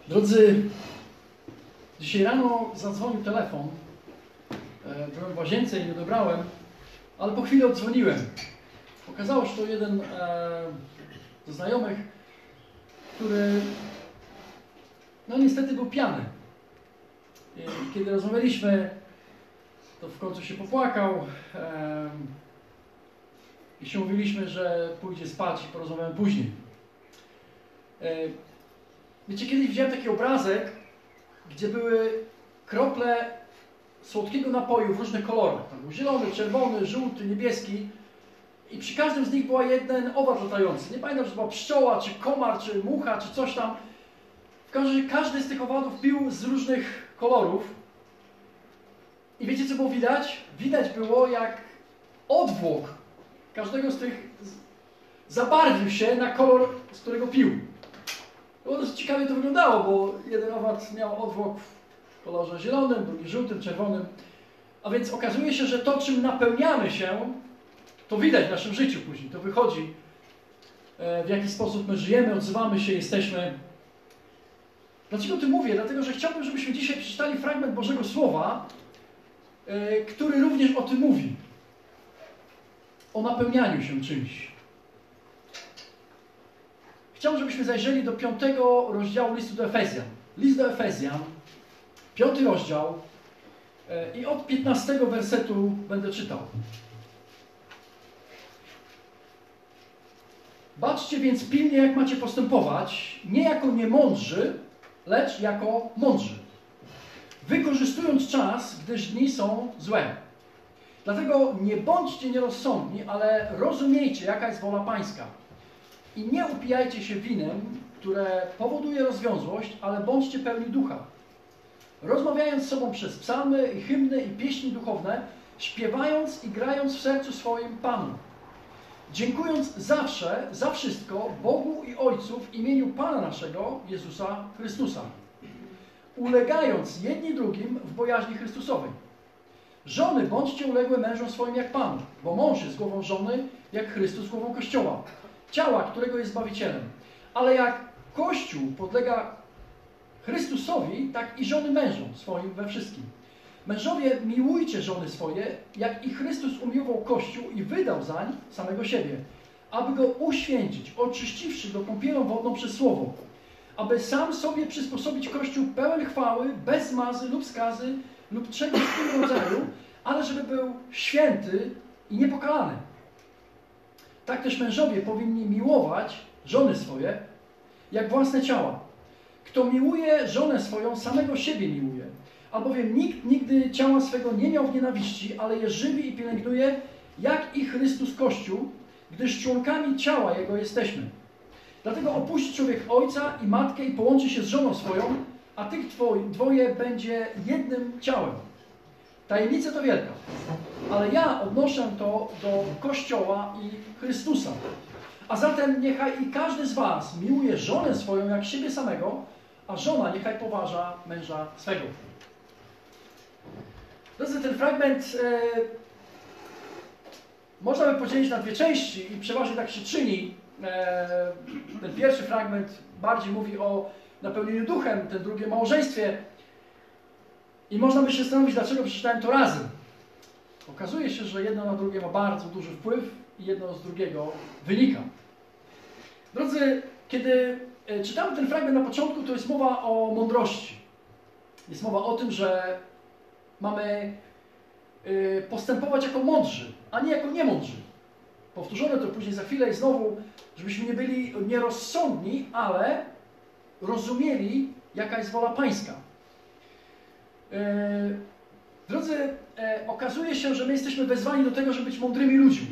Drodzy, dzisiaj rano zadzwonił telefon. Byłem w łazience i nie odebrałem, ale po chwili oddzwoniłem. Okazało się, że to jeden ze znajomych, który no niestety był pijany. I kiedy rozmawialiśmy, to w końcu się popłakał i się umówiliśmy, że pójdzie spać i porozmawiamy później. Wiecie, kiedyś widziałem taki obrazek, gdzie były krople słodkiego napoju w różnych kolorach. Tam był zielony, czerwony, żółty, niebieski i przy każdym z nich była jeden owad latający. Nie pamiętam, czy to była pszczoła, czy komar, czy mucha, czy coś tam. W każdym razie każdy z tych owadów pił z różnych kolorów. I wiecie, co było widać? Widać było, jak odwłok każdego z tych zabarwił się na kolor, z którego pił. Było dosyć ciekawie to wyglądało, bo jeden owad miał odwłok w kolorze zielonym, drugi żółtym, czerwonym. A więc okazuje się, że to, czym napełniamy się, to widać w naszym życiu później. To wychodzi, w jaki sposób my żyjemy, odzywamy się, jesteśmy. Dlaczego o tym mówię? Dlatego, że chciałbym, żebyśmy dzisiaj przeczytali fragment Bożego Słowa, który również o tym mówi. O napełnianiu się czymś. Chciałbym, żebyśmy zajrzeli do 5 rozdziału listu do Efezjan. List do Efezjan, 5 rozdział i od 15 wersetu będę czytał. Baczcie więc pilnie, jak macie postępować, nie jako niemądrzy, lecz jako mądrzy, wykorzystując czas, gdyż dni są złe. Dlatego nie bądźcie nierozsądni, ale rozumiejcie, jaka jest wola Pańska. I nie upijajcie się winem, które powoduje rozwiązłość, ale bądźcie pełni ducha. Rozmawiając z sobą przez psalmy i hymny i pieśni duchowne, śpiewając i grając w sercu swoim Panu. Dziękując zawsze, za wszystko Bogu i Ojcu w imieniu Pana naszego, Jezusa Chrystusa. Ulegając jedni drugim w bojaźni Chrystusowej. Żony, bądźcie uległe mężom swoim jak Panu, bo mąż jest głową żony, jak Chrystus głową Kościoła. Ciała, którego jest Zbawicielem. Ale jak Kościół podlega Chrystusowi, tak i żony mężom swoim we wszystkim. Mężowie, miłujcie żony swoje, jak i Chrystus umiłował Kościół i wydał zań samego siebie, aby go uświęcić, oczyściwszy go kąpielą wodną przez Słowo, aby sam sobie przysposobić Kościół pełen chwały, bez mazy lub skazy lub czegoś w tym rodzaju, ale żeby był święty i niepokalany. Tak też mężowie powinni miłować żony swoje, jak własne ciała. Kto miłuje żonę swoją, samego siebie miłuje. Albowiem nikt nigdy ciała swego nie miał w nienawiści, ale je żywi i pielęgnuje, jak i Chrystus Kościół, gdyż członkami ciała Jego jesteśmy. Dlatego opuści człowiek ojca i matkę i połączy się z żoną swoją, a tych dwoje będzie jednym ciałem. Tajemnica to wielka, ale ja odnoszę to do Kościoła i Chrystusa. A zatem niechaj i każdy z was miłuje żonę swoją jak siebie samego, a żona niechaj poważa męża swego. Drodzy, ten fragment można by podzielić na dwie części i przeważnie tak się czyni. Ten pierwszy fragment bardziej mówi o napełnieniu duchem, ten drugi o małżeństwie. I można by się zastanowić, dlaczego przeczytałem to razem. Okazuje się, że jedno na drugie ma bardzo duży wpływ i jedno z drugiego wynika. Drodzy, kiedy czytamy ten fragment na początku, to jest mowa o mądrości. Jest mowa o tym, że mamy postępować jako mądrzy, a nie jako niemądrzy. Powtórzone to później za chwilę i znowu, żebyśmy nie byli nierozsądni, ale rozumieli, jaka jest wola Pańska. Drodzy, okazuje się, że my jesteśmy wezwani do tego, żeby być mądrymi ludźmi.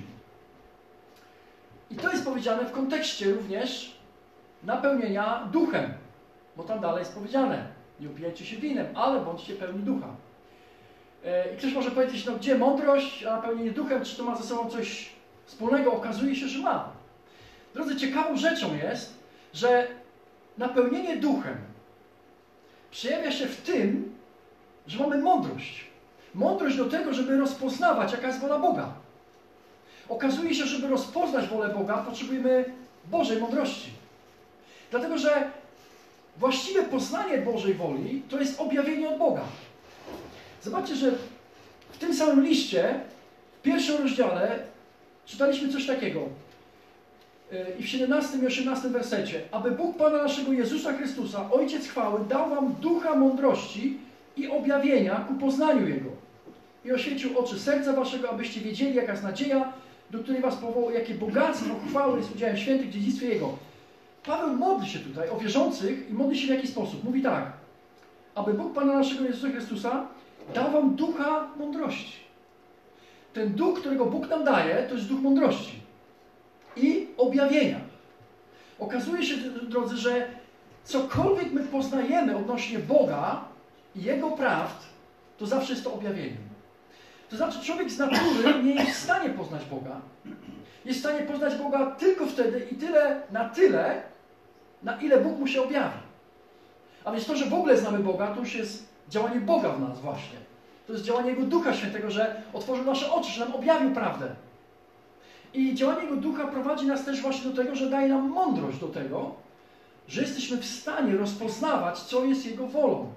I to jest powiedziane w kontekście również napełnienia duchem. Bo tam dalej jest powiedziane, nie upijajcie się winem, ale bądźcie pełni ducha. I ktoś może powiedzieć, no gdzie mądrość, a napełnienie duchem, czy to ma ze sobą coś wspólnego? Okazuje się, że ma. Drodzy, ciekawą rzeczą jest, że napełnienie duchem przejawia się w tym, że mamy mądrość. Mądrość do tego, żeby rozpoznawać, jaka jest wola Boga. Okazuje się, że żeby rozpoznać wolę Boga, potrzebujemy Bożej mądrości. Dlatego, że właściwe poznanie Bożej woli to jest objawienie od Boga. Zobaczcie, że w tym samym liście, w pierwszym rozdziale, czytaliśmy coś takiego. I w 17 i 18 wersecie. Aby Bóg Pana naszego Jezusa Chrystusa, Ojciec chwały, dał wam ducha mądrości i objawienia ku poznaniu Jego. I oświecił oczy serca waszego, abyście wiedzieli, jaka jest nadzieja, do której was powołał, jakie bogactwo chwały jest udziałem świętych w dziedzictwie Jego. Paweł modli się tutaj o wierzących i modli się w jaki sposób? Mówi tak. Aby Bóg Pana naszego Jezusa Chrystusa dał wam ducha mądrości. Ten duch, którego Bóg nam daje, to jest duch mądrości i objawienia. Okazuje się, drodzy, że cokolwiek my poznajemy odnośnie Boga i Jego prawd, to zawsze jest to objawienie. To znaczy, człowiek z natury nie jest w stanie poznać Boga. Jest w stanie poznać Boga tylko wtedy i tyle, na ile Bóg mu się objawi. A więc to, że w ogóle znamy Boga, to już jest działanie Boga w nas właśnie. To jest działanie Jego Ducha Świętego, że otworzył nasze oczy, że nam objawił prawdę. I działanie Jego Ducha prowadzi nas też właśnie do tego, że daje nam mądrość do tego, że jesteśmy w stanie rozpoznawać, co jest Jego wolą.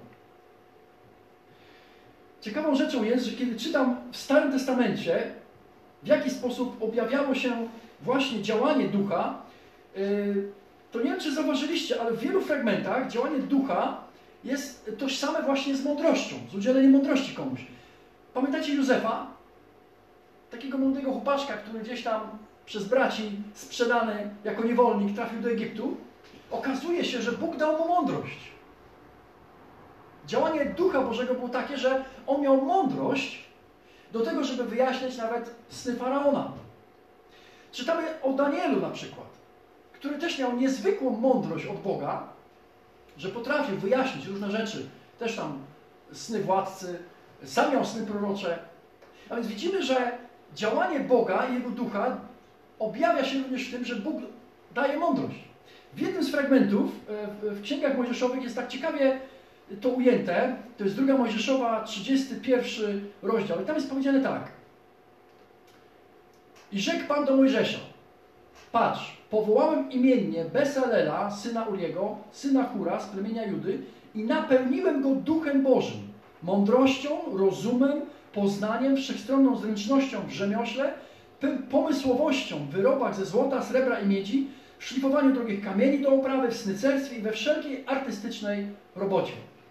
Ciekawą rzeczą jest, że kiedy czytam w Starym Testamencie, w jaki sposób objawiało się właśnie działanie Ducha, to nie wiem, czy zauważyliście, ale w wielu fragmentach działanie Ducha jest tożsame właśnie z mądrością, z udzieleniem mądrości komuś. Pamiętacie Józefa? Takiego młodego chłopaczka, który gdzieś tam przez braci sprzedany jako niewolnik trafił do Egiptu. Okazuje się, że Bóg dał mu mądrość. Działanie Ducha Bożego było takie, że on miał mądrość do tego, żeby wyjaśniać nawet sny Faraona. Czytamy o Danielu na przykład, który też miał niezwykłą mądrość od Boga, że potrafił wyjaśnić różne rzeczy. Też tam sny władcy, sam miał sny prorocze. A więc widzimy, że działanie Boga i Jego Ducha objawia się również w tym, że Bóg daje mądrość. W jednym z fragmentów w Księgach Mojżeszowych jest tak ciekawie to ujęte. To jest 2 Mojżeszowa, 31 rozdział. I tam jest powiedziane tak. I rzekł Pan do Mojżesza: patrz, powołałem imiennie Besalela, syna Uriego, syna Hura z plemienia Judy i napełniłem go Duchem Bożym, mądrością, rozumem, poznaniem, wszechstronną zręcznością w rzemiośle, pomysłowością w wyrobach ze złota, srebra i miedzi, w szlifowaniu drogich kamieni do oprawy, w snycerstwie i we wszelkiej artystycznej robocie.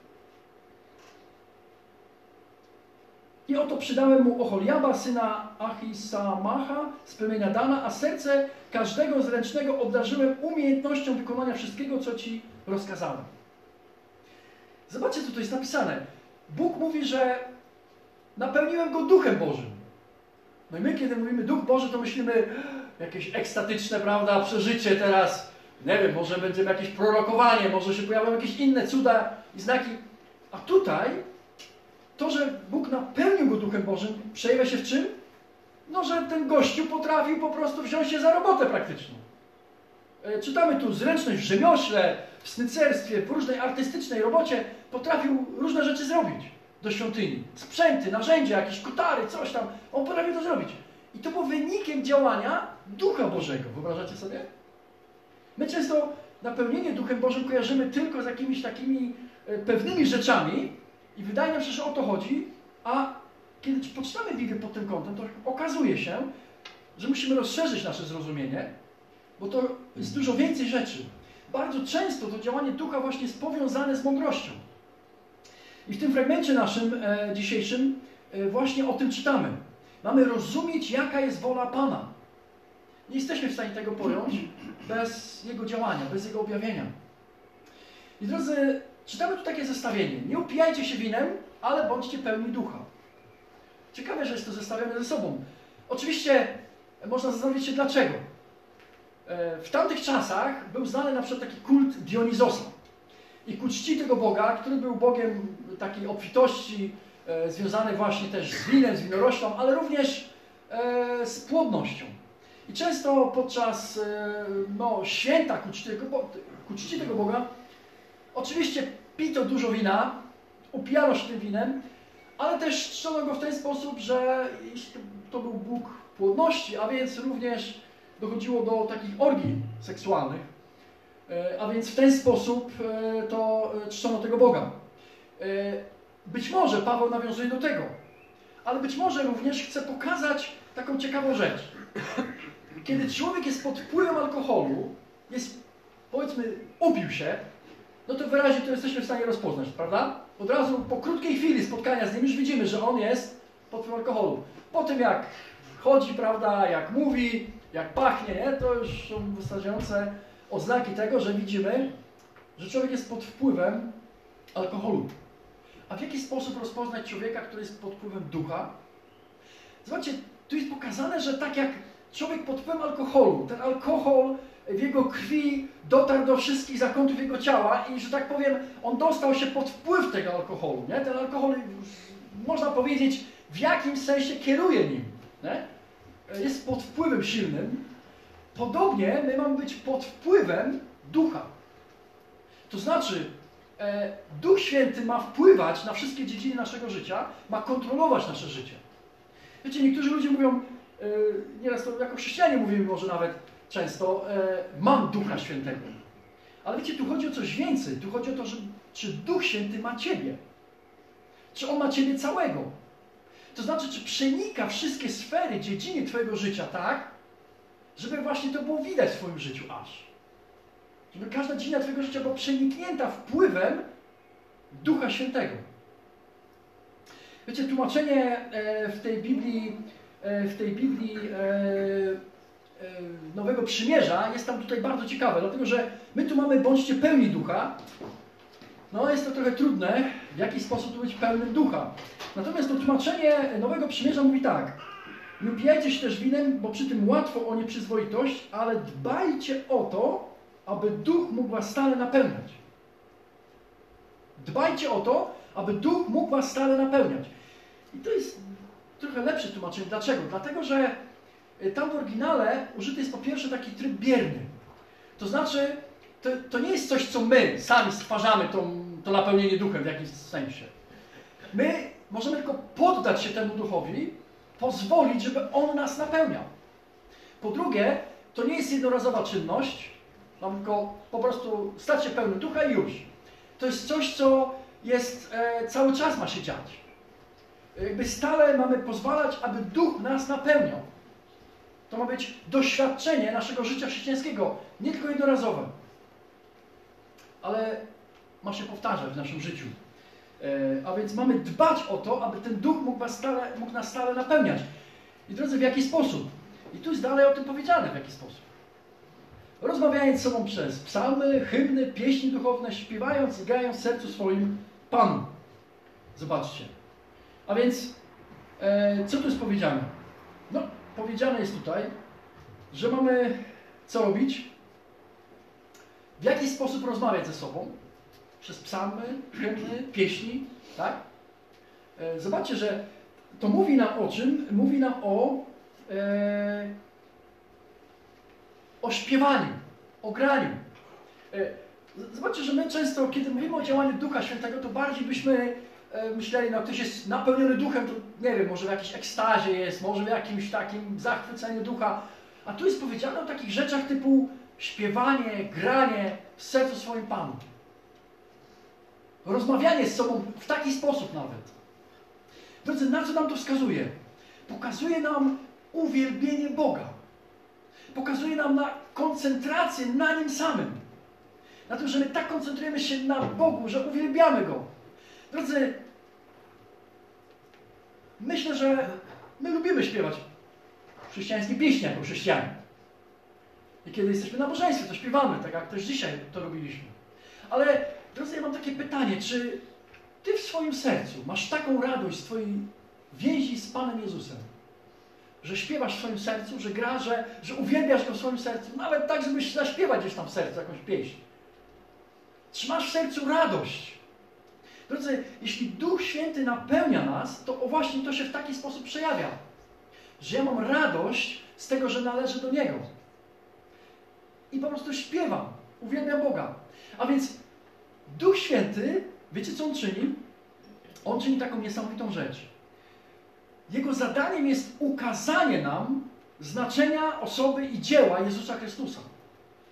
I oto przydałem mu Oholiaba, syna Achisamacha z plemienia Dana, a serce każdego zręcznego obdarzyłem umiejętnością wykonania wszystkiego, co ci rozkazałem. Zobaczcie, co tu jest napisane. Bóg mówi, że napełniłem go Duchem Bożym. No i my, kiedy mówimy Duch Boży, to myślimy jakieś ekstatyczne, prawda, przeżycie teraz. Nie wiem, może będzie jakieś prorokowanie, może się pojawią jakieś inne cuda i znaki. A tutaj to, że Bóg napełnił go Duchem Bożym, przejawia się w czym? No, że ten gościu potrafił po prostu wziąć się za robotę praktyczną. Czytamy tu zręczność w rzemiośle, w snycerstwie, w różnej artystycznej robocie. Potrafił różne rzeczy zrobić do świątyni. Sprzęty, narzędzia, jakieś kotary, coś tam. On potrafił to zrobić. I to było wynikiem działania Ducha Bożego. Wyobrażacie sobie? My często napełnienie Duchem Bożym kojarzymy tylko z jakimiś takimi pewnymi rzeczami i wydaje nam się, że o to chodzi, a kiedy poczytamy Biblię pod tym kątem, to okazuje się, że musimy rozszerzyć nasze zrozumienie, bo to jest dużo więcej rzeczy. Bardzo często to działanie Ducha właśnie jest powiązane z mądrością. I w tym fragmencie naszym dzisiejszym właśnie o tym czytamy. Mamy rozumieć, jaka jest wola Pana. Nie jesteśmy w stanie tego pojąć bez Jego działania, bez Jego objawienia. I drodzy, czytamy tu takie zestawienie. Nie upijajcie się winem, ale bądźcie pełni Ducha. Ciekawe, że jest to zestawione ze sobą. Oczywiście można zastanowić się dlaczego. W tamtych czasach był znany na przykład taki kult Dionizosa. I ku czci tego Boga, który był Bogiem takiej obfitości, związany właśnie też z winem, z winoroślą, ale również z płodnością. I często podczas święta ku czci tego Boga oczywiście pito dużo wina, upijano się tym winem, ale też czczono go w ten sposób, że to był Bóg płodności, a więc również dochodziło do takich orgii seksualnych. A więc w ten sposób to czczono tego Boga. Być może Paweł nawiązuje do tego, ale być może również chce pokazać taką ciekawą rzecz. Kiedy człowiek jest pod wpływem alkoholu, powiedzmy, upił się, no to wyraźnie to jesteśmy w stanie rozpoznać, prawda? Od razu po krótkiej chwili spotkania z nim już widzimy, że on jest pod wpływem alkoholu. Po tym jak chodzi, prawda, jak mówi, jak pachnie, nie? To już są wystarczające oznaki tego, że widzimy, że człowiek jest pod wpływem alkoholu. A w jaki sposób rozpoznać człowieka, który jest pod wpływem ducha? Zobaczcie, tu jest pokazane, że tak jak człowiek pod wpływem alkoholu, ten alkohol w jego krwi dotarł do wszystkich zakątów jego ciała i, że tak powiem, on dostał się pod wpływ tego alkoholu. Nie? Ten alkohol, można powiedzieć, w jakimś sensie kieruje nim. Nie? Jest pod wpływem silnym. Podobnie my mamy być pod wpływem ducha. To znaczy, Duch Święty ma wpływać na wszystkie dziedziny naszego życia, ma kontrolować nasze życie. Wiecie, niektórzy ludzie mówią, nieraz to jako chrześcijanie mówimy może nawet często, mam Ducha Świętego. Ale wiecie, tu chodzi o coś więcej. Tu chodzi o to, czy Duch Święty ma Ciebie. Czy On ma Ciebie całego. To znaczy, czy przenika wszystkie sfery, dziedziny Twojego życia tak, żeby właśnie to było widać w Twoim życiu aż. Żeby każda dziedzina Twojego życia była przeniknięta wpływem Ducha Świętego. Wiecie, tłumaczenie w tej Biblii Nowego Przymierza jest tam tutaj bardzo ciekawe, dlatego że my tu mamy bądźcie pełni ducha. No jest to trochę trudne, w jaki sposób tu być pełnym ducha. Natomiast to tłumaczenie Nowego Przymierza mówi tak. Nie upijajcie się też winem, bo przy tym łatwo o nieprzyzwoitość, ale dbajcie o to, aby duch mógł was stale napełniać. Dbajcie o to, aby duch mógł was stale napełniać. I to jest trochę lepsze tłumaczenie. Dlaczego? Dlatego, że tam w oryginale użyty jest po pierwsze taki tryb bierny. To znaczy, to nie jest coś, co my sami stwarzamy, to napełnienie duchem w jakimś sensie. My możemy tylko poddać się temu duchowi, pozwolić, żeby on nas napełniał. Po drugie, to nie jest jednorazowa czynność, mam tylko po prostu stać się pełnym ducha i już. To jest coś, co jest, cały czas ma się dziać. Jakby stale mamy pozwalać, aby duch nas napełniał. To ma być doświadczenie naszego życia chrześcijańskiego, nie tylko jednorazowe, ale ma się powtarzać w naszym życiu. A więc mamy dbać o to, aby ten duch mógł nas stale napełniać. I drodzy, w jaki sposób? I tu jest dalej o tym powiedziane, w jaki sposób. Rozmawiając z sobą przez psalmy, hymny, pieśni duchowne, śpiewając i grając w sercu swoim Panu. Zobaczcie. A więc, co tu jest powiedziane? No, powiedziane jest tutaj, że mamy co robić? W jaki sposób rozmawiać ze sobą? Przez psalmy, hymny, pieśni, tak? Zobaczcie, że to mówi nam o czym? Mówi nam o śpiewaniu, o graniu. Zobaczcie, że my często, kiedy mówimy o działaniu Ducha Świętego, to bardziej byśmy myśleli, no ktoś jest napełniony duchem, to nie wiem, może w jakiejś ekstazie jest, może w jakimś takim zachwyceniu ducha. A tu jest powiedziane o takich rzeczach typu śpiewanie, granie w sercu swoim Panu. Rozmawianie z sobą w taki sposób nawet. Drodzy, na co nam to wskazuje? Pokazuje nam uwielbienie Boga. Pokazuje nam na koncentrację na Nim samym. Na tym, że my tak koncentrujemy się na Bogu, że uwielbiamy Go. Drodzy, myślę, że my lubimy śpiewać chrześcijańskie pieśni jako chrześcijanie. I kiedy jesteśmy na nabożeństwie, to śpiewamy, tak jak też dzisiaj to robiliśmy. Ale, drodzy, ja mam takie pytanie, czy Ty w swoim sercu masz taką radość z Twojej więzi z Panem Jezusem, że śpiewasz w swoim sercu, że grasz, że uwielbiasz Go w swoim sercu, nawet tak, żebyś zaśpiewać gdzieś tam w sercu jakąś pieśń. Czy masz w sercu radość? Drodzy, jeśli Duch Święty napełnia nas, to właśnie to się w taki sposób przejawia. Że ja mam radość z tego, że należę do Niego. I po prostu śpiewam, uwielbiam Boga. A więc Duch Święty, wiecie co On czyni? On czyni taką niesamowitą rzecz. Jego zadaniem jest ukazanie nam znaczenia, osoby i dzieła Jezusa Chrystusa.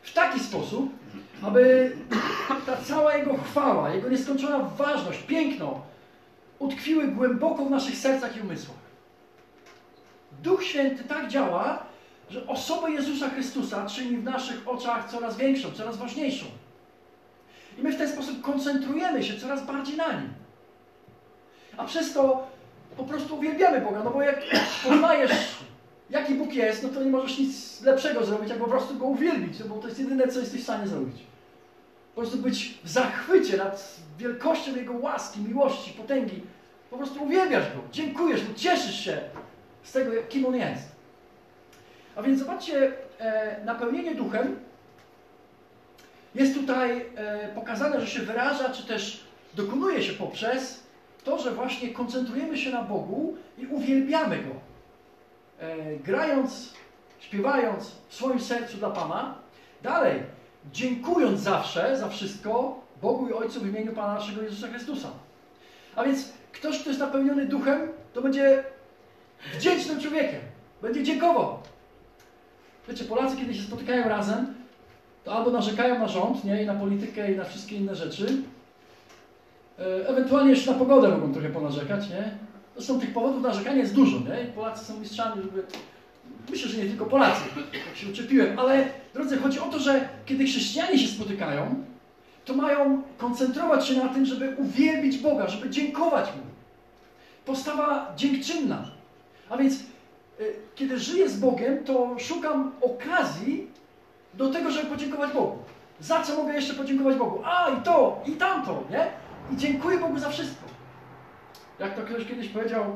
w taki sposób, aby ta cała Jego chwała, Jego nieskończona ważność, piękno utkwiły głęboko w naszych sercach i umysłach. Duch Święty tak działa, że osobę Jezusa Chrystusa czyni w naszych oczach coraz większą, coraz ważniejszą. I my w ten sposób koncentrujemy się coraz bardziej na Nim. A przez to po prostu uwielbiamy Boga, no bo jak poznajesz, jaki Bóg jest, no to nie możesz nic lepszego zrobić, jak po prostu Go uwielbić, no bo to jest jedyne, co jesteś w stanie zrobić. Po prostu być w zachwycie nad wielkością Jego łaski, miłości, potęgi. Po prostu uwielbiasz Go, dziękujesz Mu, cieszysz się z tego, kim On jest. A więc zobaczcie, napełnienie duchem jest tutaj pokazane, że się wyraża, czy też dokonuje się poprzez to, że właśnie koncentrujemy się na Bogu i uwielbiamy Go. Grając, śpiewając w swoim sercu dla Pana. Dalej, dziękując zawsze za wszystko Bogu i Ojcu w imieniu Pana naszego Jezusa Chrystusa. A więc ktoś, kto jest napełniony duchem, to będzie wdzięcznym człowiekiem. Będzie dziękował. Wiecie, Polacy, kiedy się spotykają razem, to albo narzekają na rząd, nie? I na politykę, i na wszystkie inne rzeczy. Ewentualnie jeszcze na pogodę mogą trochę ponarzekać, nie? Zresztą tych powodów narzekania jest dużo, nie? I Polacy są mistrzami, żeby... Myślę, że nie tylko Polacy, tak się uczepiłem, ale drodzy, chodzi o to, że kiedy chrześcijanie się spotykają, to mają koncentrować się na tym, żeby uwielbić Boga, żeby dziękować Mu. Postawa dziękczynna. A więc kiedy żyję z Bogiem, to szukam okazji do tego, żeby podziękować Bogu. Za co mogę jeszcze podziękować Bogu? A, i to, i tamto, nie? I dziękuję Bogu za wszystko. Jak to ktoś kiedyś powiedział,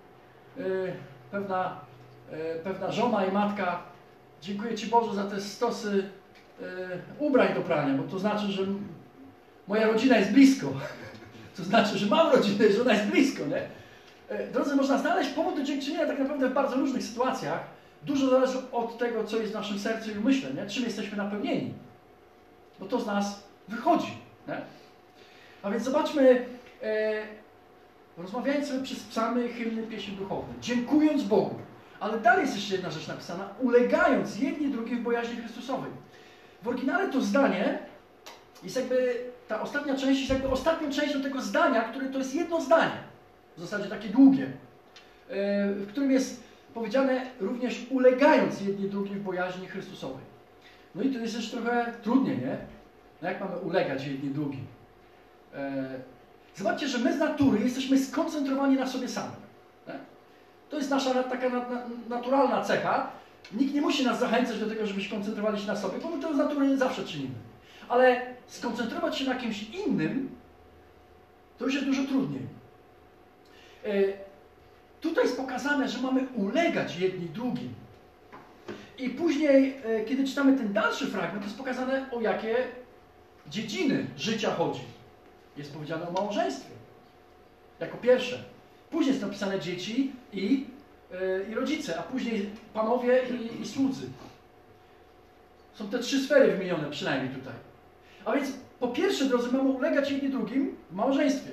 pewna żona i matka, dziękuję Ci Boże za te stosy ubrań do prania, bo to znaczy, że moja rodzina jest blisko. To znaczy, że mam rodzinę, że ona jest blisko, nie? Drodzy, można znaleźć powód do dziękczynienia tak naprawdę w bardzo różnych sytuacjach. Dużo zależy od tego, co jest w naszym sercu i umyśle, nie? Czym jesteśmy napełnieni. Bo to z nas wychodzi. Nie? A więc zobaczmy, rozmawiając sobie przez psalmy, hymny, pieśni duchowne, dziękując Bogu. Ale dalej jest jeszcze jedna rzecz napisana, ulegając jedni drugim w bojaźni Chrystusowej. W oryginale to zdanie jest jakby, ta ostatnia część jest jakby ostatnią częścią tego zdania, które to jest jedno zdanie. W zasadzie takie długie, w którym jest powiedziane również ulegając jedni drugim w bojaźni Chrystusowej. No i to jest jeszcze trochę trudniej, nie? No jak mamy ulegać jedni drugim? Zobaczcie, że my z natury jesteśmy skoncentrowani na sobie samym. Nie? To jest nasza taka naturalna cecha. Nikt nie musi nas zachęcać do tego, żebyśmy koncentrowali się na sobie, bo my to z natury zawsze czynimy. Ale skoncentrować się na kimś innym, to już jest dużo trudniej. Tutaj jest pokazane, że mamy ulegać jedni drugim. I później, kiedy czytamy ten dalszy fragment, jest pokazane, o jakie dziedziny życia chodzi. Jest powiedziane o małżeństwie. Jako pierwsze. Później jest napisane dzieci i rodzice, a później panowie i słudzy. Są te trzy sfery wymienione przynajmniej tutaj. A więc po pierwsze, drodzy, mamy ulegać jedni drugim w małżeństwie.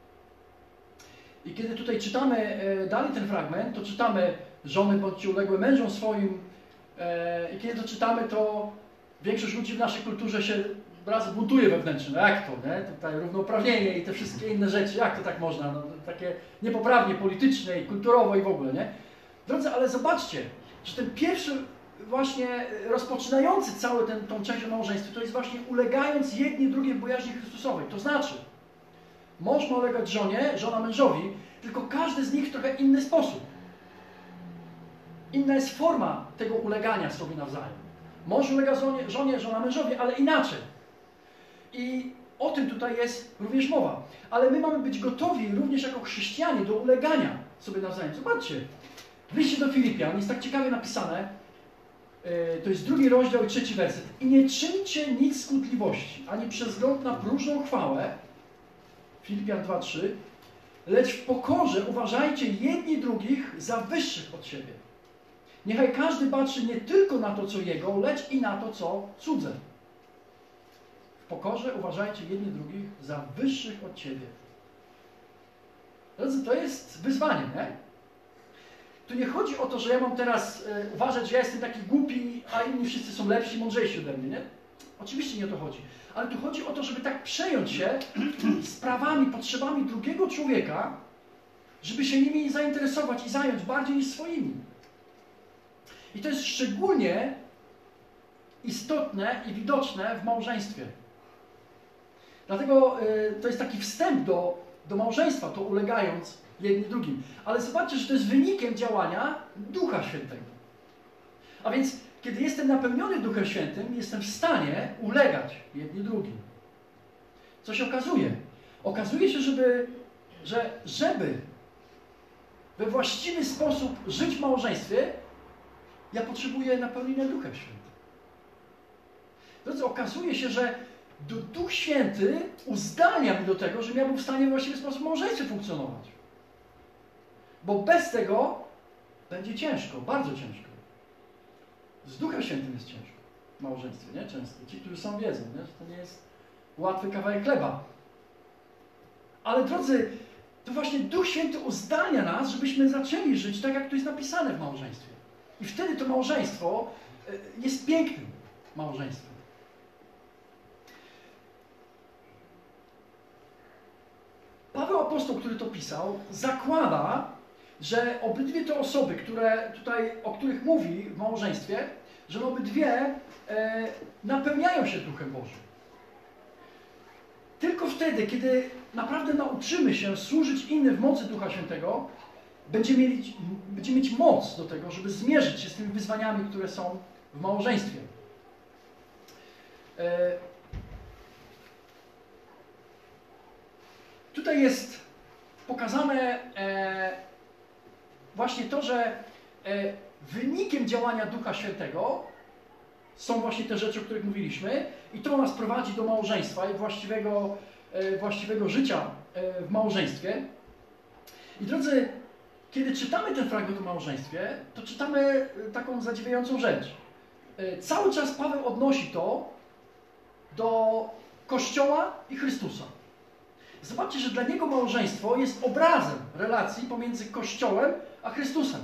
I kiedy tutaj czytamy dalej ten fragment, to czytamy żony bądźcie uległe mężom swoim. I kiedy to czytamy, to większość ludzi w naszej kulturze się raz buntuje wewnętrznie. No jak to, nie? Tutaj równouprawnienie i te wszystkie inne rzeczy, jak to tak można? No, takie niepoprawnie polityczne i kulturowo i w ogóle, nie? Drodzy, ale zobaczcie, że ten pierwszy właśnie rozpoczynający cały tą część o małżeństwie, to jest właśnie ulegając jedni drugiej w bojaźni Chrystusowej. To znaczy, mąż ma ulegać żonie, żona mężowi, tylko każdy z nich w trochę inny sposób. Inna jest forma tego ulegania sobie nawzajem. Mąż ulega żonie, żona mężowi, ale inaczej. I o tym tutaj jest również mowa. Ale my mamy być gotowi również jako chrześcijanie do ulegania sobie nawzajem. Zobaczcie, w liście do Filipian jest tak ciekawie napisane, to jest 2 rozdział i 3 werset. I nie czyńcie nic z kłótliwości, ani przez wzgląd na próżną chwałę, Filipian 2:3, lecz w pokorze uważajcie jedni drugich za wyższych od siebie. Niechaj każdy patrzy nie tylko na to, co jego, lecz i na to, co cudze. W pokorze uważajcie jedni drugich za wyższych od siebie. Drodzy, to jest wyzwanie, nie? Tu nie chodzi o to, że ja mam teraz uważać, że ja jestem taki głupi, a inni wszyscy są lepsi, mądrzejsi ode mnie, nie? Oczywiście nie o to chodzi. Ale tu chodzi o to, żeby tak przejąć się sprawami, potrzebami drugiego człowieka, żeby się nimi zainteresować i zająć bardziej niż swoimi. I to jest szczególnie istotne i widoczne w małżeństwie. Dlatego to jest taki wstęp do małżeństwa, to ulegając jedni drugim. Ale zobaczcie, że to jest wynikiem działania Ducha Świętego. A więc, kiedy jestem napełniony Duchem Świętym, jestem w stanie ulegać jedni drugim. Co się okazuje? Okazuje się, żeby we właściwy sposób żyć w małżeństwie, ja potrzebuję napełnienia Duchem Świętym. Drodzy, okazuje się, że Duch Święty uzdalnia mnie do tego, żebym ja był w stanie w właściwy sposób w małżeństwie funkcjonować. Bo bez tego będzie ciężko, bardzo ciężko. Z Duchem Świętym jest ciężko w małżeństwie, nie? Często. Ci, którzy są, wiedzą, nie? Że to nie jest łatwy kawałek chleba. Ale drodzy, to właśnie Duch Święty uzdalnia nas, żebyśmy zaczęli żyć tak, jak to jest napisane w małżeństwie. I wtedy to małżeństwo jest pięknym małżeństwem. Paweł Apostoł, który to pisał, zakłada, że obydwie te osoby, o których mówi w małżeństwie, że obydwie napełniają się Duchem Bożym. Tylko wtedy, kiedy naprawdę nauczymy się służyć innym w mocy Ducha Świętego, będziemy mieć moc do tego, żeby zmierzyć się z tymi wyzwaniami, które są w małżeństwie. Tutaj jest pokazane właśnie to, że wynikiem działania Ducha Świętego są właśnie te rzeczy, o których mówiliśmy, i to nas prowadzi do małżeństwa i właściwego życia w małżeństwie. I drodzy, kiedy czytamy ten fragment o małżeństwie, to czytamy taką zadziwiającą rzecz. Cały czas Paweł odnosi to do Kościoła i Chrystusa. Zobaczcie, że dla niego małżeństwo jest obrazem relacji pomiędzy Kościołem a Chrystusem.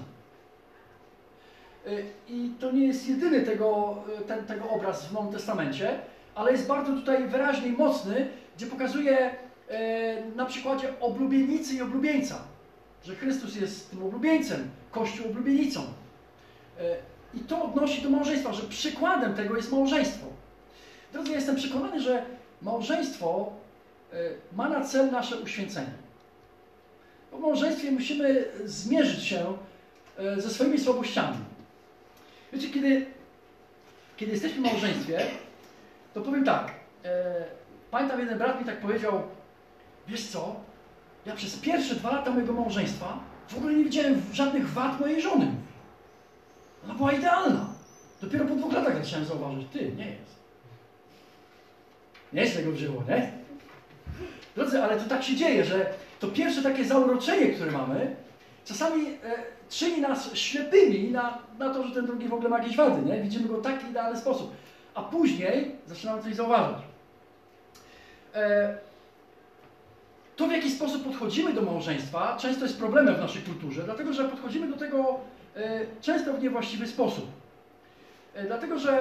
I to nie jest jedyny tego obraz w Nowym Testamencie, ale jest bardzo tutaj wyraźny i mocny, gdzie pokazuje na przykładzie oblubienicy i oblubieńca, że Chrystus jest tym oblubieńcem, Kościół oblubienicą. I to odnosi do małżeństwa, że przykładem tego jest małżeństwo. Drodzy, ja jestem przekonany, że małżeństwo ma na cel nasze uświęcenie. W małżeństwie musimy zmierzyć się ze swoimi słabościami. Wiecie, kiedy jesteśmy w małżeństwie, to powiem tak. Pamiętam, jeden brat mi tak powiedział, wiesz co, ja przez pierwsze 2 lata mojego małżeństwa w ogóle nie widziałem żadnych wad mojej żony. Ona była idealna. Dopiero po 2 latach zacząłem zauważyć, ty, nie jest. Nie jest tego wzięło, nie? Drodzy, ale to tak się dzieje, że to pierwsze takie zauroczenie, które mamy, czasami czyni nas ślepymi na to, że ten drugi w ogóle ma jakieś wady, nie? Widzimy go w taki idealny sposób. A później zaczynamy coś zauważać. To, w jaki sposób podchodzimy do małżeństwa, często jest problemem w naszej kulturze, dlatego że podchodzimy do tego często w niewłaściwy sposób. Dlatego, że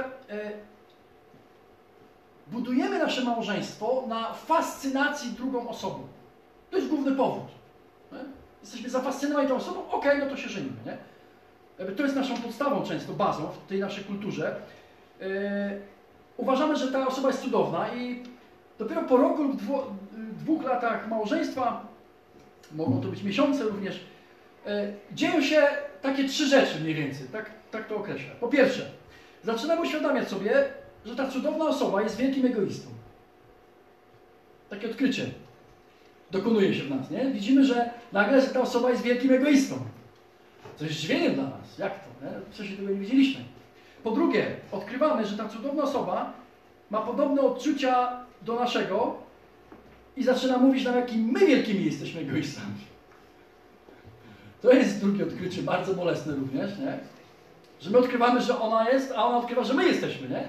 budujemy nasze małżeństwo na fascynacji drugą osobą. To jest główny powód. Nie? Jesteśmy zafascynowani tą osobą, okej, no to się żenimy. Nie? To jest naszą podstawą często, bazą w tej naszej kulturze. Uważamy, że ta osoba jest cudowna i dopiero po roku lub 2 latach małżeństwa, mogą to być miesiące również, dzieją się takie 3 rzeczy mniej więcej, tak to określę. Po pierwsze, zaczynamy uświadamiać sobie, że ta cudowna osoba jest wielkim egoistą. Takie odkrycie dokonuje się w nas, nie? Widzimy, że nagle, że ta osoba jest wielkim egoistą. Co jest zdziwieniem dla nas. Jak to? Nie? Wcześniej tego nie widzieliśmy. Po drugie, odkrywamy, że ta cudowna osoba ma podobne odczucia do naszego i zaczyna mówić nam, jakim my wielkimi jesteśmy egoistami. To jest drugie odkrycie, bardzo bolesne również, nie? Że my odkrywamy, że ona jest, a ona odkrywa, że my jesteśmy, nie?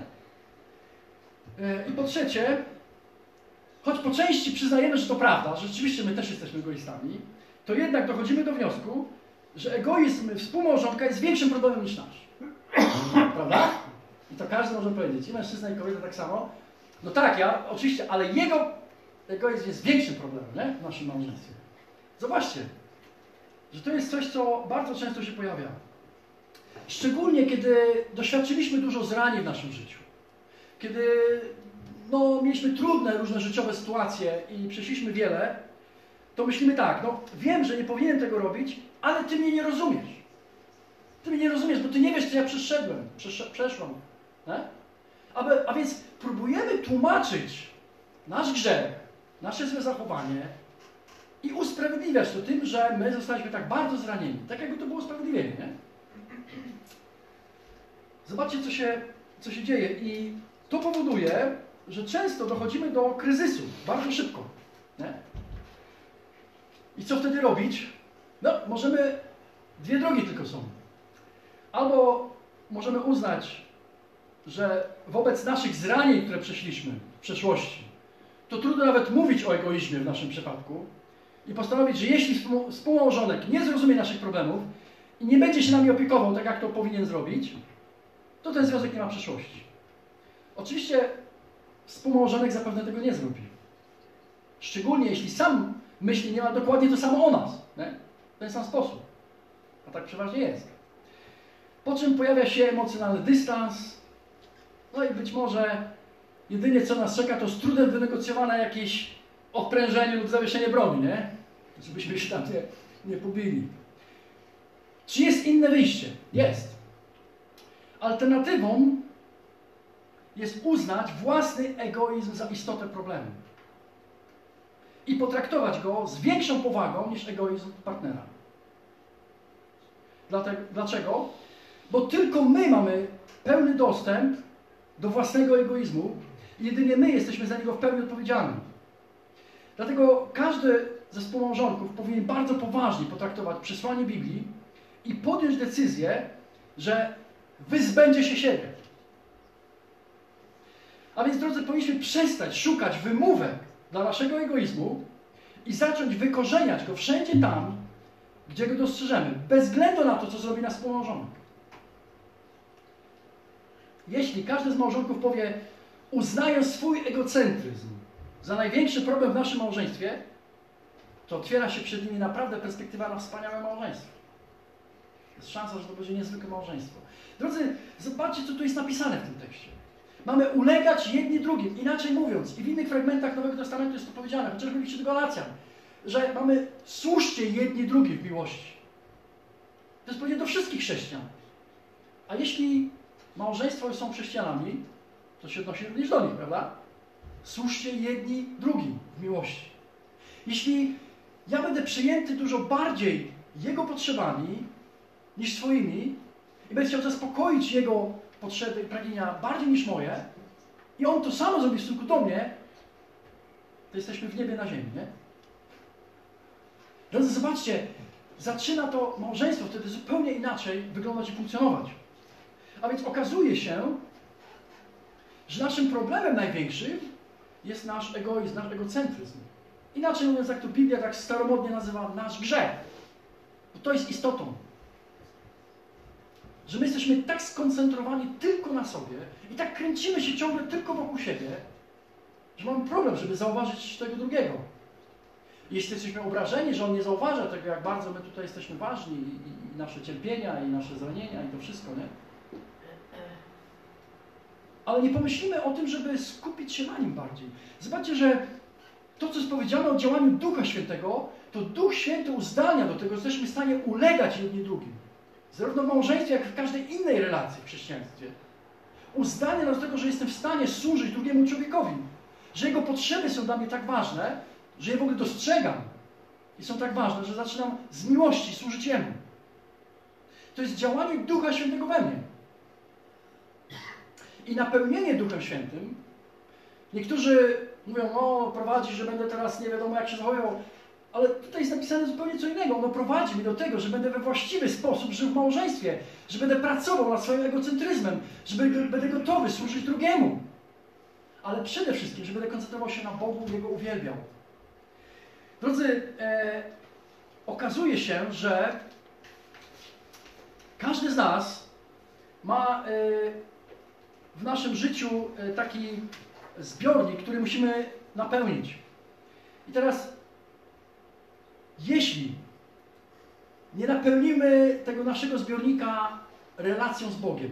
I po trzecie, choć po części przyznajemy, że to prawda, że rzeczywiście my też jesteśmy egoistami, to jednak dochodzimy do wniosku, że egoizm współmałżonka jest większym problemem niż nasz. Prawda? I to każdy może powiedzieć, i mężczyzna, i kobieta tak samo. No tak, ja oczywiście, ale jego egoizm jest większym problemem, nie? W naszym małżeństwie. Zobaczcie, że to jest coś, co bardzo często się pojawia. Szczególnie, kiedy doświadczyliśmy dużo zranień w naszym życiu. Kiedy mieliśmy trudne, różne życiowe sytuacje i przeszliśmy wiele, to myślimy tak, wiem, że nie powinienem tego robić, ale ty mnie nie rozumiesz. Ty mnie nie rozumiesz, bo ty nie wiesz, co ja przeszłam. Nie? A więc próbujemy tłumaczyć nasz grzech, nasze złe zachowanie i usprawiedliwiać to tym, że my zostaliśmy tak bardzo zranieni. Tak jakby to było usprawiedliwienie, nie? Zobaczcie, co się dzieje. I to powoduje, że często dochodzimy do kryzysu bardzo szybko. Nie? I co wtedy robić? Możemy, dwie drogi tylko są. Albo możemy uznać, że wobec naszych zranień, które przeszliśmy w przeszłości, to trudno nawet mówić o egoizmie w naszym przypadku i postanowić, że jeśli współmałżonek nie zrozumie naszych problemów i nie będzie się nami opiekował tak, jak to powinien zrobić, to ten związek nie ma przyszłości. Oczywiście współmałżonek zapewne tego nie zrobi. Szczególnie jeśli sam myśli nie ma dokładnie to samo o nas. Nie? W ten sam sposób. A tak przeważnie jest. Po czym pojawia się emocjonalny dystans. I być może jedynie co nas czeka, to z trudem wynegocjowane jakieś odprężenie lub zawieszenie broni, nie? Żebyśmy się tam nie pobili. Czy jest inne wyjście? Jest. Alternatywą jest uznać własny egoizm za istotę problemu i potraktować go z większą powagą niż egoizm partnera. Dlaczego? Bo tylko my mamy pełny dostęp do własnego egoizmu i jedynie my jesteśmy za niego w pełni odpowiedzialni. Dlatego każdy ze współmałżonków powinien bardzo poważnie potraktować przesłanie Biblii i podjąć decyzję, że wyzbędzie się siebie. A więc, drodzy, powinniśmy przestać szukać wymówek dla naszego egoizmu i zacząć wykorzeniać go wszędzie tam, gdzie go dostrzeżemy, bez względu na to, co zrobi nasz współmałżonek. Jeśli każdy z małżonków powie, uznając swój egocentryzm za największy problem w naszym małżeństwie, to otwiera się przed nimi naprawdę perspektywa na wspaniałe małżeństwo. Jest szansa, że to będzie niezwykłe małżeństwo. Drodzy, zobaczcie, co tu jest napisane w tym tekście. Mamy ulegać jedni drugim. Inaczej mówiąc, i w innych fragmentach Nowego Testamentu jest to powiedziane, chociażby w liście do Galacjan, że mamy służcie jedni drugim w miłości. To jest powiedziane do wszystkich chrześcijan. A jeśli małżeństwo są chrześcijanami, to się odnosi również do nich, prawda? Służcie jedni drugim w miłości. Jeśli ja będę przyjęty dużo bardziej Jego potrzebami niż swoimi i będę chciał zaspokoić Jego potrzeby i pragnienia bardziej niż moje i On to samo zrobi w stosunku do mnie, to jesteśmy w niebie na ziemi, nie? Drodzy, zobaczcie, zaczyna to małżeństwo wtedy zupełnie inaczej wyglądać i funkcjonować. A więc okazuje się, że naszym problemem największym jest nasz egoizm, nasz egocentryzm. Inaczej mówiąc, jak to Biblia tak staromodnie nazywa, nasz grzech. Bo to jest istotą. Że my jesteśmy tak skoncentrowani tylko na sobie i tak kręcimy się ciągle tylko wokół siebie, że mamy problem, żeby zauważyć tego drugiego. Jeśli jesteśmy obrażeni, że On nie zauważa tego, jak bardzo my tutaj jesteśmy ważni i nasze cierpienia, i nasze zranienia, i to wszystko, nie? Ale nie pomyślimy o tym, żeby skupić się na Nim bardziej. Zobaczcie, że to, co jest powiedziane o działaniu Ducha Świętego, to Duch Święty uzdalnia do tego, że jesteśmy w stanie ulegać jedni drugim. Zarówno w małżeństwie, jak i w każdej innej relacji w chrześcijaństwie. Uzdalnia nas do tego, że jestem w stanie służyć drugiemu człowiekowi. Że jego potrzeby są dla mnie tak ważne, że je w ogóle dostrzegam. I są tak ważne, że zaczynam z miłości służyć Jemu. To jest działanie Ducha Świętego we mnie. I napełnienie Duchem Świętym, niektórzy mówią, prowadzi, że będę teraz nie wiadomo jak się zachowywał, ale tutaj jest napisane zupełnie co innego. Ono prowadzi mnie do tego, że będę we właściwy sposób żył w małżeństwie, że będę pracował nad swoim egocentryzmem, że będę gotowy służyć drugiemu. Ale przede wszystkim, że będę koncentrował się na Bogu i Jego uwielbiał. Drodzy, okazuje się, że każdy z nas ma w naszym życiu taki zbiornik, który musimy napełnić. I teraz, jeśli nie napełnimy tego naszego zbiornika relacją z Bogiem,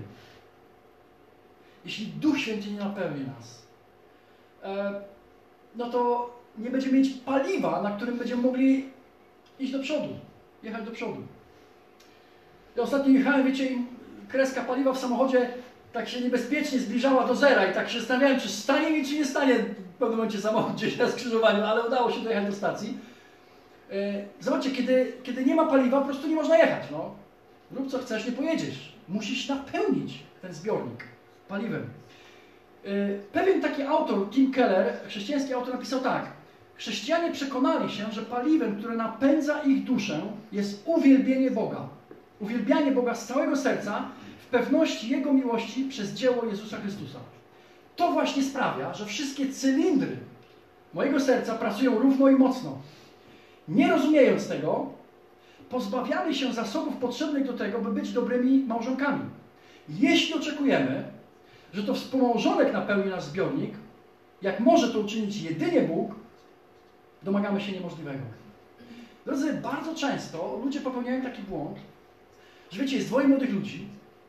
jeśli Duch Święty nie napełni nas, no to nie będziemy mieć paliwa, na którym będziemy mogli iść do przodu, jechać do przodu. Ja ostatnio jechałem, wiecie, i kreska paliwa w samochodzie tak się niebezpiecznie zbliżała do zera i tak się zastanawiałem, czy stanie mi, czy nie stanie w pewnym momencie samochód gdzieś na skrzyżowaniu, ale udało się dojechać do stacji. Zobaczcie, kiedy nie ma paliwa, po prostu nie można jechać. No. Rób co chcesz, nie pojedziesz. Musisz napełnić ten zbiornik paliwem. Pewien taki autor, Tim Keller, chrześcijański autor, napisał tak. Chrześcijanie przekonali się, że paliwem, które napędza ich duszę, jest uwielbienie Boga. Uwielbianie Boga z całego serca w pewności Jego miłości przez dzieło Jezusa Chrystusa. To właśnie sprawia, że wszystkie cylindry mojego serca pracują równo i mocno. Nie rozumiejąc tego, pozbawiamy się zasobów potrzebnych do tego, by być dobrymi małżonkami. Jeśli oczekujemy, że to współmałżonek napełni nasz zbiornik, jak może to uczynić jedynie Bóg, domagamy się niemożliwego. Drodzy, bardzo często ludzie popełniają taki błąd, że wiecie, jest dwoje młodych ludzi,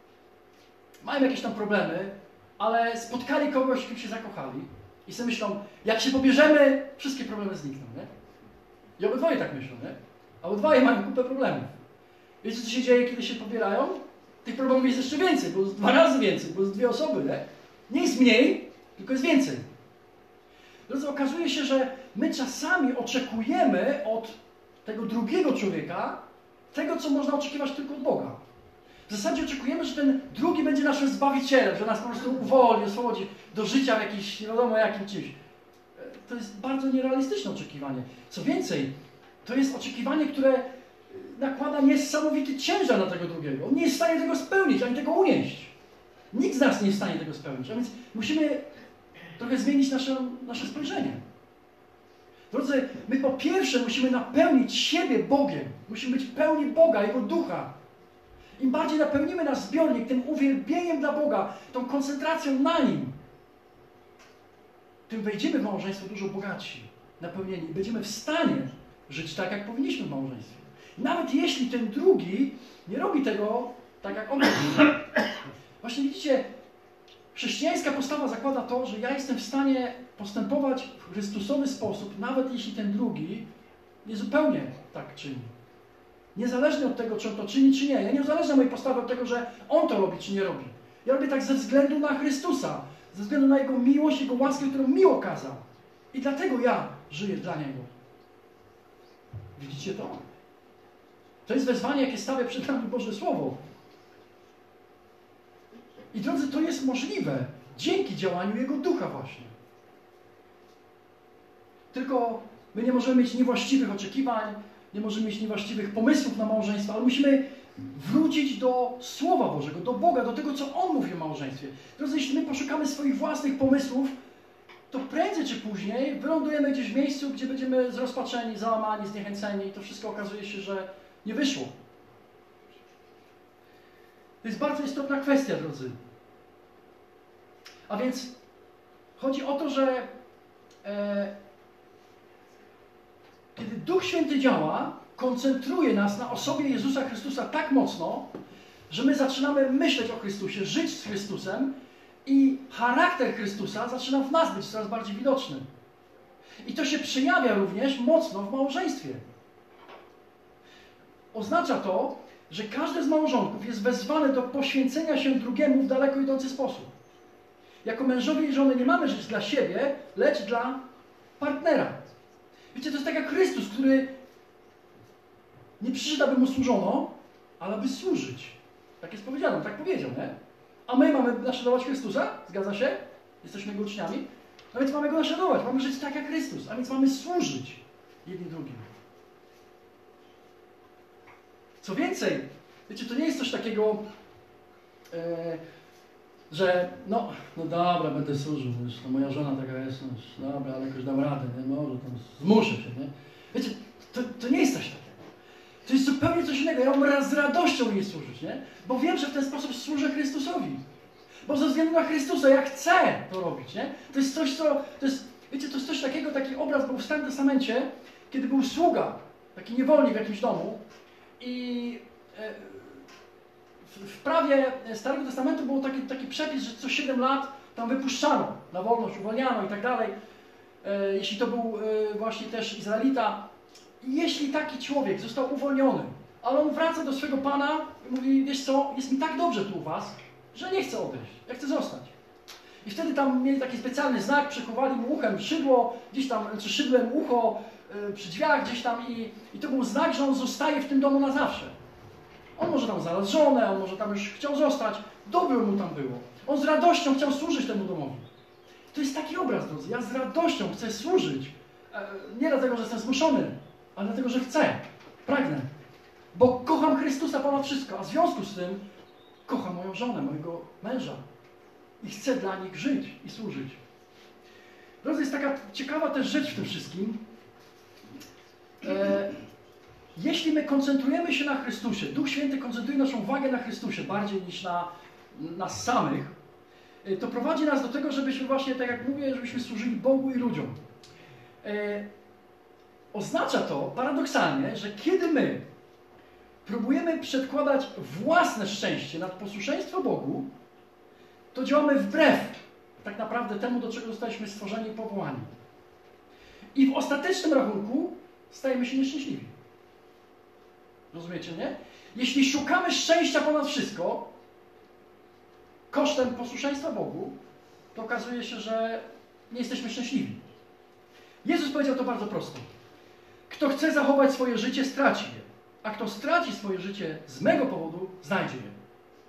mają jakieś tam problemy, ale spotkali kogoś, w kim się zakochali i sobie myślą, jak się pobierzemy, wszystkie problemy znikną, nie? I obydwoje tak myślą, nie? A obydwoje mają kupę problemów. Wiecie, co się dzieje, kiedy się pobierają? Tych problemów jest jeszcze więcej, bo jest 2 razy więcej, bo jest 2 osoby, nie? Nie jest mniej, tylko jest więcej. Drodzy, okazuje się, że my czasami oczekujemy od tego drugiego człowieka tego, co można oczekiwać tylko od Boga. W zasadzie oczekujemy, że ten drugi będzie naszym Zbawicielem, że nas po prostu uwolni, oswobodzi do życia w jakimś, nie wiadomo jakim czymś. To jest bardzo nierealistyczne oczekiwanie. Co więcej, to jest oczekiwanie, które nakłada niesamowity ciężar na tego drugiego. On nie jest w stanie tego spełnić, ani tego unieść. Nikt z nas nie jest w stanie tego spełnić. A więc musimy trochę zmienić nasze spojrzenie. Drodzy, my po pierwsze musimy napełnić siebie Bogiem. Musimy być pełni Boga, Jego Ducha. Im bardziej napełnimy nasz zbiornik tym uwielbieniem dla Boga, tą koncentracją na Nim, tym wejdziemy w małżeństwo dużo bogatsi, napełnieni i będziemy w stanie żyć tak, jak powinniśmy w małżeństwie. Nawet jeśli ten drugi nie robi tego tak, jak on robi. Właśnie widzicie, chrześcijańska postawa zakłada to, że ja jestem w stanie postępować w Chrystusowy sposób, nawet jeśli ten drugi nie zupełnie tak czyni. Niezależnie od tego, czy on to czyni, czy nie. Ja nie uzależniam mojej postawy od tego, że on to robi, czy nie robi. Ja robię tak ze względu na Chrystusa, ze względu na Jego miłość, Jego łaskę, którą mi okazał. I dlatego ja żyję dla Niego. Widzicie to? To jest wezwanie, jakie stawia przed nami Boże Słowo. I drodzy, to jest możliwe dzięki działaniu Jego Ducha właśnie. Tylko my nie możemy mieć niewłaściwych oczekiwań, nie możemy mieć niewłaściwych pomysłów na małżeństwo, ale musimy wrócić do Słowa Bożego, do Boga, do tego, co On mówi o małżeństwie. Drodzy, jeśli my poszukamy swoich własnych pomysłów, to prędzej czy później wylądujemy gdzieś w miejscu, gdzie będziemy zrozpaczeni, załamani, zniechęceni i to wszystko okazuje się, że nie wyszło. To jest bardzo istotna kwestia, drodzy. A więc chodzi o to, że kiedy Duch Święty działa, koncentruje nas na osobie Jezusa Chrystusa tak mocno, że my zaczynamy myśleć o Chrystusie, żyć z Chrystusem i charakter Chrystusa zaczyna w nas być coraz bardziej widoczny. I to się przejawia również mocno w małżeństwie. Oznacza to, że każdy z małżonków jest wezwany do poświęcenia się drugiemu w daleko idący sposób. Jako mężowie i żony nie mamy żyć dla siebie, lecz dla partnera. Wiecie, to jest tak jak Chrystus, który nie przyszedł, aby Mu służono, ale aby służyć. Tak jest powiedziane, tak powiedział, nie? A my mamy naśladować Chrystusa? Zgadza się? Jesteśmy Jego uczniami? A więc mamy Go naśladować, mamy żyć tak jak Chrystus, a więc mamy służyć jedni drugim. Co więcej, wiecie, to nie jest coś takiego, że no dobra, będę służył, już, no moja żona taka jest, no dobra, ale jakoś dam radę, nie? Może tam zmuszę się, nie? Wiecie, to nie jest coś takiego. To jest zupełnie coś innego. Ja mam z radością jej służyć, nie? Bo wiem, że w ten sposób służę Chrystusowi. Bo ze względu na Chrystusa ja chcę to robić, nie? To jest coś, co... Wiecie, to jest coś takiego, taki obraz był w Starym Testamencie, kiedy był sługa, taki niewolnik w jakimś domu i w prawie Starego Testamentu był taki przepis, że co 7 lat tam wypuszczano na wolność, uwalniano i tak dalej. Jeśli to był właśnie też Izraelita. I jeśli taki człowiek został uwolniony, ale on wraca do swego Pana i mówi, wiesz co, jest mi tak dobrze tu u was, że nie chcę odejść, ja chcę zostać. I wtedy tam mieli taki specjalny znak, przykuwali mu uchem szydło, gdzieś tam, czy szydłem ucho przy drzwiach gdzieś tam i to był znak, że on zostaje w tym domu na zawsze. On może tam znalazł żonę, on może tam już chciał zostać, dobrze mu tam było. On z radością chciał służyć temu domowi. To jest taki obraz, drodzy. Ja z radością chcę służyć. Nie dlatego, że jestem zmuszony, ale dlatego, że chcę, pragnę. Bo kocham Chrystusa ponad wszystko, a w związku z tym kocham moją żonę, mojego męża. I chcę dla nich żyć i służyć. Drodzy, jest taka ciekawa też rzecz w tym wszystkim. Jeśli my koncentrujemy się na Chrystusie, Duch Święty koncentruje naszą uwagę na Chrystusie bardziej niż na nas samych, to prowadzi nas do tego, żebyśmy właśnie, tak jak mówię, żebyśmy służyli Bogu i ludziom. Oznacza to paradoksalnie, że kiedy my próbujemy przedkładać własne szczęście nad posłuszeństwo Bogu, to działamy wbrew tak naprawdę temu, do czego zostaliśmy stworzeni i powołani. I w ostatecznym rachunku stajemy się nieszczęśliwi. Rozumiecie, nie? Jeśli szukamy szczęścia ponad wszystko, kosztem posłuszeństwa Bogu, to okazuje się, że nie jesteśmy szczęśliwi. Jezus powiedział to bardzo prosto. Kto chce zachować swoje życie, straci je. A kto straci swoje życie z mego powodu, znajdzie je.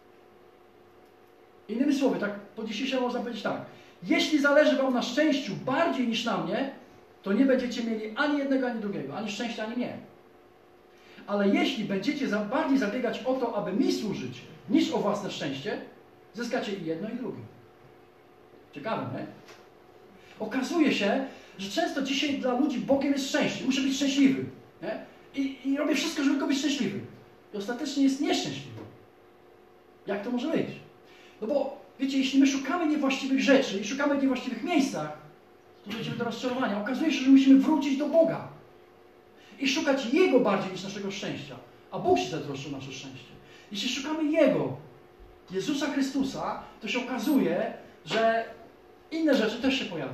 Innymi słowy, tak po dzisiejszemu można powiedzieć tak. Jeśli zależy wam na szczęściu bardziej niż na mnie, to nie będziecie mieli ani jednego, ani drugiego. Ani szczęścia, ani mnie. Ale jeśli będziecie bardziej zabiegać o to, aby mi służyć, niż o własne szczęście, zyskacie i jedno, i drugie. Ciekawe, nie? Okazuje się, że często dzisiaj dla ludzi Bogiem jest szczęście. Muszę być szczęśliwy. Nie? I robię wszystko, żeby go być szczęśliwy. I ostatecznie jest nieszczęśliwy. Jak to może być? No bo, wiecie, jeśli my szukamy niewłaściwych rzeczy i szukamy w niewłaściwych miejscach, to dojdziemy do rozczarowania. Okazuje się, że musimy wrócić do Boga i szukać Jego bardziej niż naszego szczęścia. A Bóg się zatroszczy o nasze szczęście. Jeśli szukamy Jego, Jezusa Chrystusa, to się okazuje, że inne rzeczy też się pojawią.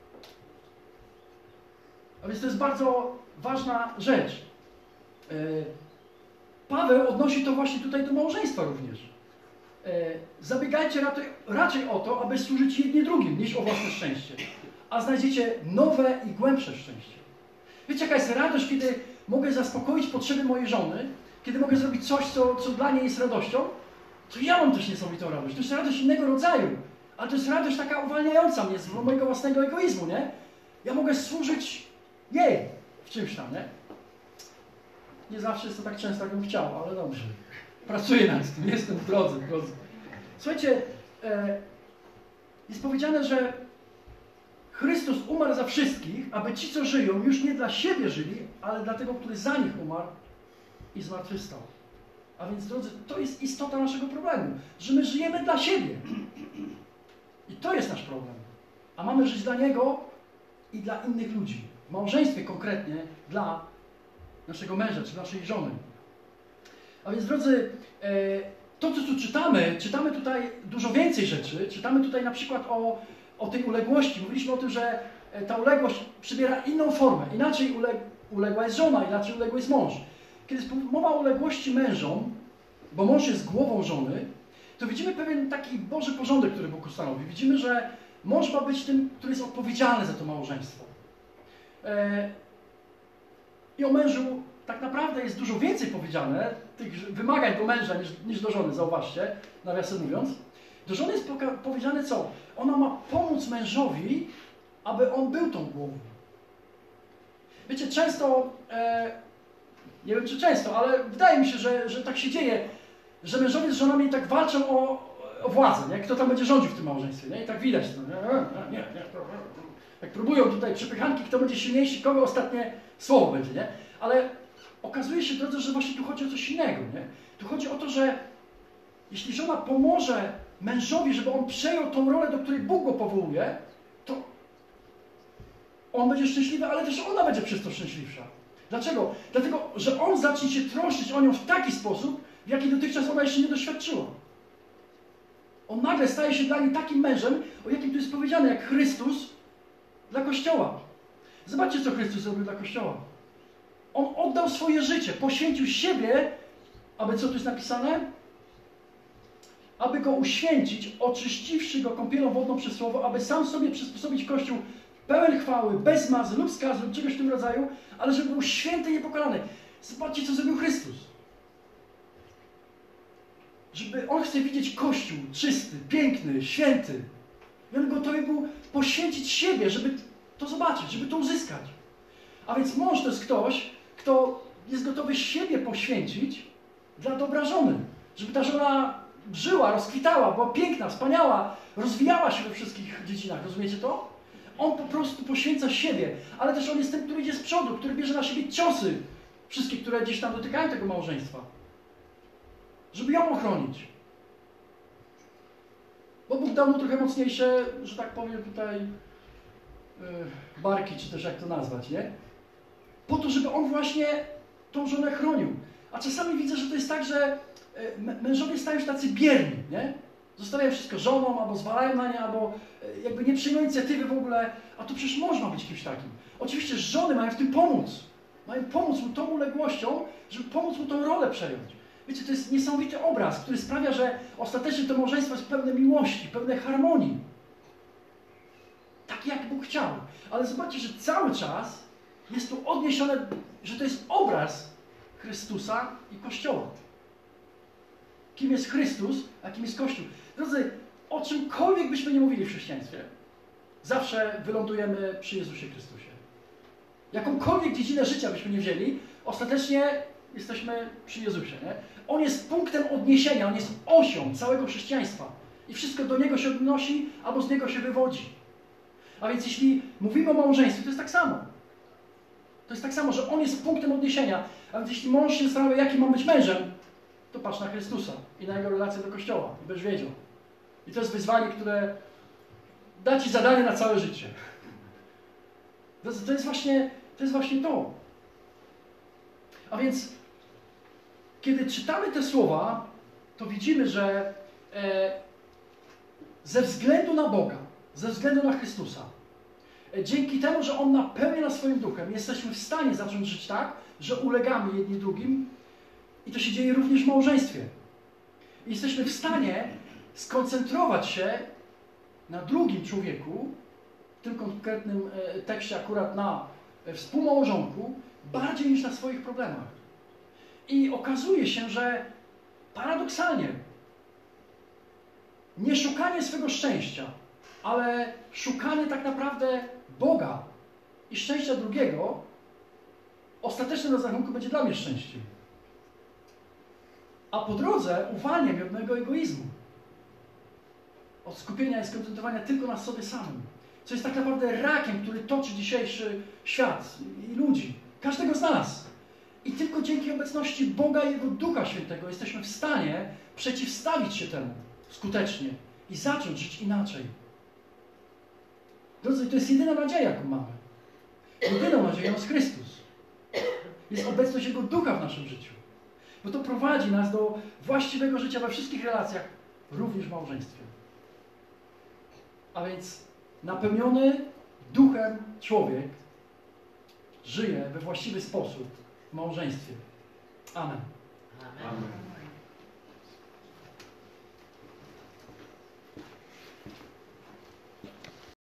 A więc to jest bardzo ważna rzecz. Paweł odnosi to właśnie tutaj do małżeństwa również. Zabiegajcie raczej o to, aby służyć jedni drugim, niż o własne szczęście. A znajdziecie nowe i głębsze szczęście. Wiecie, jaka jest radość, kiedy mogę zaspokoić potrzeby mojej żony, kiedy mogę zrobić coś, co dla niej jest radością, to ja mam też niesamowitą radość. To jest radość innego rodzaju, ale to jest radość taka uwalniająca mnie z mojego własnego egoizmu, nie? Ja mogę służyć jej w czymś tam, nie? Nie zawsze jest to tak często, jak bym chciał, ale dobrze. Pracuję nad tym, jestem w drodze. Słuchajcie, jest powiedziane, że Chrystus umarł za wszystkich, aby ci, co żyją, już nie dla siebie żyli, ale dla tego, który za nich umarł i zmartwychwstał. A więc, drodzy, to jest istota naszego problemu, że my żyjemy dla siebie. I to jest nasz problem. A mamy żyć dla Niego i dla innych ludzi. W małżeństwie konkretnie dla naszego męża czy naszej żony. A więc, drodzy, to, co tu czytamy tutaj dużo więcej rzeczy. Czytamy tutaj na przykład o tej uległości. Mówiliśmy o tym, że ta uległość przybiera inną formę. Inaczej uległa jest żona, inaczej uległy jest mąż. Kiedy jest mowa o uległości mężom, bo mąż jest głową żony, to widzimy pewien taki Boży porządek, który Bóg ustanowił. Widzimy, że mąż ma być tym, który jest odpowiedzialny za to małżeństwo. I o mężu tak naprawdę jest dużo więcej powiedziane, tych wymagań do męża niż do żony, zauważcie, nawiasem mówiąc. Do żony jest powiedziane co? Ona ma pomóc mężowi, aby on był tą głową. Wiecie, często, nie wiem czy często, ale wydaje mi się, że tak się dzieje, że mężowie z żonami tak walczą o władzę, nie? Kto tam będzie rządził w tym małżeństwie, nie? I tak widać to, nie. Jak próbują tutaj przepychanki, kto będzie silniejszy, kogo ostatnie słowo będzie, nie? Ale okazuje się, drodzy, że właśnie tu chodzi o coś innego, nie? Tu chodzi o to, że jeśli żona pomoże mężowi, żeby on przejął tą rolę, do której Bóg go powołuje, to on będzie szczęśliwy, ale też ona będzie przez to szczęśliwsza. Dlaczego? Dlatego, że on zacznie się troszczyć o nią w taki sposób, w jaki dotychczas ona jeszcze nie doświadczyła. On nagle staje się dla niej takim mężem, o jakim tu jest powiedziane, jak Chrystus dla Kościoła. Zobaczcie, co Chrystus zrobił dla Kościoła. On oddał swoje życie, poświęcił siebie, aby, co tu jest napisane? Aby go uświęcić, oczyściwszy go kąpielą wodną przez słowo, aby sam sobie przysposobić Kościół pełen chwały, bez mazy lub skazu, lub czegoś w tym rodzaju, ale żeby był święty i niepokalany. Zobaczcie, co zrobił Chrystus. Żeby on chce widzieć Kościół czysty, piękny, święty. I on gotowy był poświęcić siebie, żeby to zobaczyć, żeby to uzyskać. A więc mąż to jest ktoś, kto jest gotowy siebie poświęcić dla dobra żony. Żeby ta żona żyła, rozkwitała, była piękna, wspaniała, rozwijała się we wszystkich dziedzinach. Rozumiecie to? On po prostu poświęca siebie, ale też on jest tym, który idzie z przodu, który bierze na siebie ciosy, wszystkie, które gdzieś tam dotykają tego małżeństwa. Żeby ją ochronić. Bo Bóg dał mu trochę mocniejsze, że tak powiem tutaj, barki, czy też jak to nazwać, nie? Po to, żeby on właśnie tą żonę chronił. A czasami widzę, że to jest tak, że mężowie stają się tacy bierni, nie? Zostawiają wszystko żonom, albo zwalają na nie, albo jakby nie przyjmują inicjatywy w ogóle. A to przecież można być kimś takim. Oczywiście żony mają w tym pomóc. Mają pomóc mu tą uległością, żeby pomóc mu tą rolę przejąć. Wiecie, to jest niesamowity obraz, który sprawia, że ostatecznie to małżeństwo jest pełne miłości, pełne harmonii. Tak jak Bóg chciał. Ale zobaczcie, że cały czas jest tu odniesione, że to jest obraz Chrystusa i Kościoła. Kim jest Chrystus, a kim jest Kościół. Drodzy, o czymkolwiek byśmy nie mówili w chrześcijaństwie, zawsze wylądujemy przy Jezusie Chrystusie. Jakąkolwiek dziedzinę życia byśmy nie wzięli, ostatecznie jesteśmy przy Jezusie. Nie? On jest punktem odniesienia, on jest osią całego chrześcijaństwa. I wszystko do Niego się odnosi, albo z Niego się wywodzi. A więc jeśli mówimy o małżeństwie, to jest tak samo. To jest tak samo, że On jest punktem odniesienia. A więc jeśli mąż się zastanawia, jaki ma być mężem, to patrz na Chrystusa i na Jego relację do Kościoła. I będziesz wiedział. I to jest wyzwanie, które da Ci zadanie na całe życie. To jest właśnie to. A więc, kiedy czytamy te słowa, to widzimy, że ze względu na Boga, ze względu na Chrystusa, dzięki temu, że On napełnia nas swoim duchem, jesteśmy w stanie zacząć żyć tak, że ulegamy jedni drugim i to się dzieje również w małżeństwie. I jesteśmy w stanie skoncentrować się na drugim człowieku, w tym konkretnym tekście akurat na współmałżonku, bardziej niż na swoich problemach. I okazuje się, że paradoksalnie nie szukanie swego szczęścia, ale szukanie tak naprawdę Boga i szczęścia drugiego, ostatecznym rozrachunku będzie dla mnie szczęściem. A po drodze uwalnia mnie od mojego egoizmu. Od skupienia i skoncentrowania tylko na sobie samym. Co jest tak naprawdę rakiem, który toczy dzisiejszy świat i ludzi. Każdego z nas. I tylko dzięki obecności Boga i Jego Ducha Świętego jesteśmy w stanie przeciwstawić się temu skutecznie i zacząć żyć inaczej. Drodzy, to jest jedyna nadzieja, jaką mamy. Jedyną nadzieją jest Chrystus. Jest obecność Jego Ducha w naszym życiu. Bo to prowadzi nas do właściwego życia we wszystkich relacjach, również w małżeństwie. A więc napełniony Duchem człowiek żyje we właściwy sposób w małżeństwie. Amen. Amen.